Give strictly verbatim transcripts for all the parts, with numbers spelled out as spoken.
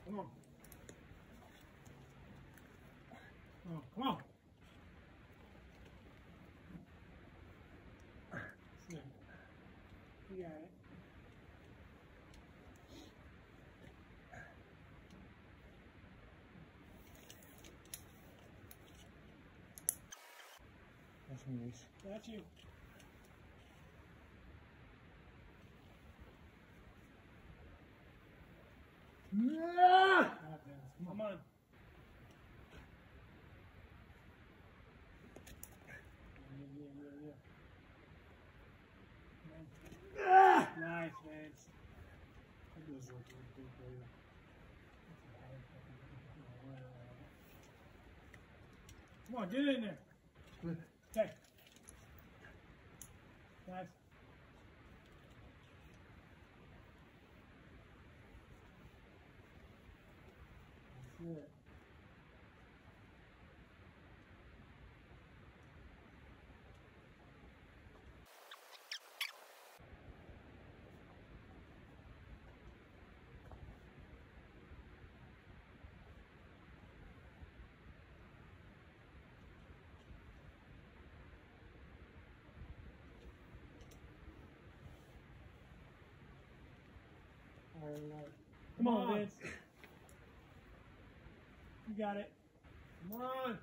Come on. Oh, come on. You got it. That's nice. Got you. Yeah! Come on. Yeah, yeah, yeah, yeah. Nice, Vince. Come on, get in there. Good. Okay. Nice. That's it. All right. Come on, Vince. You got it. Come on.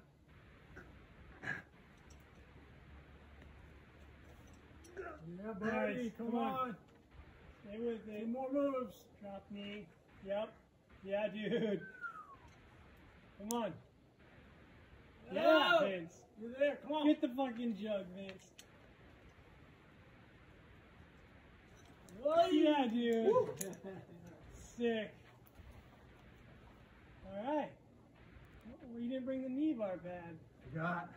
Yeah, buddy. Nice. Come, Come on. on. Stay with it. Two more moves. Drop knee. Yep. Yeah, dude. Come on. Yeah, Oh! Vince. You're there. Come on. Get the fucking jug, Vince. Whoa. Yeah, dude. Woo. Sick. All right. Well, you didn't bring the knee bar pad. Got.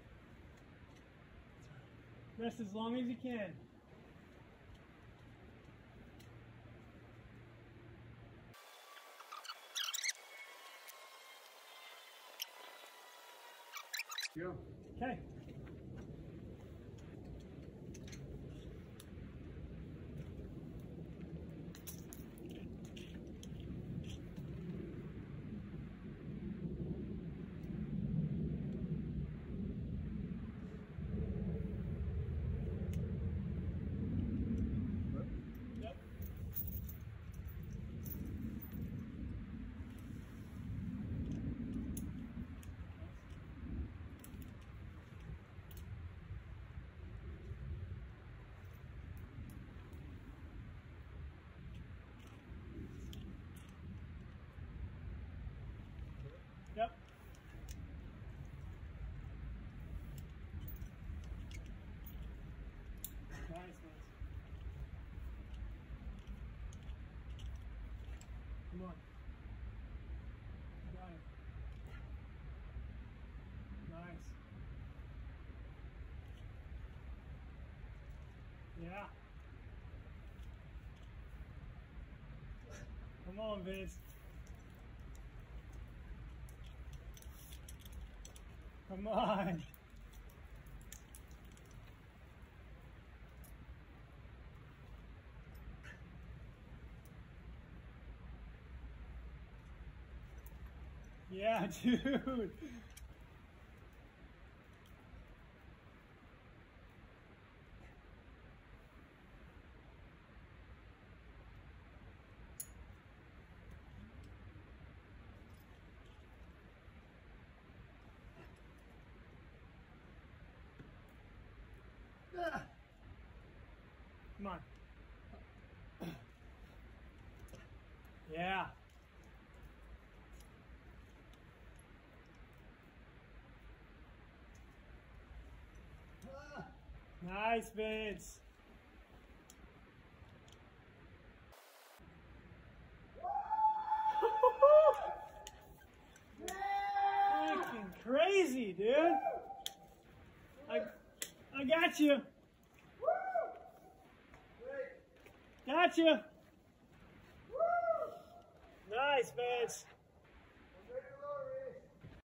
Rest as long as you can. Go. Okay. Yep. Yep. Nice, nice. Come on. Got it. Nice. Yeah. Come on, Vince. Come on. Yeah, dude. Ah. Come on. Yeah. Ah. Nice, Vince. Fucking crazy, dude. I, I got you. Got you. Nice, Vince. I'm ready to load, Reis.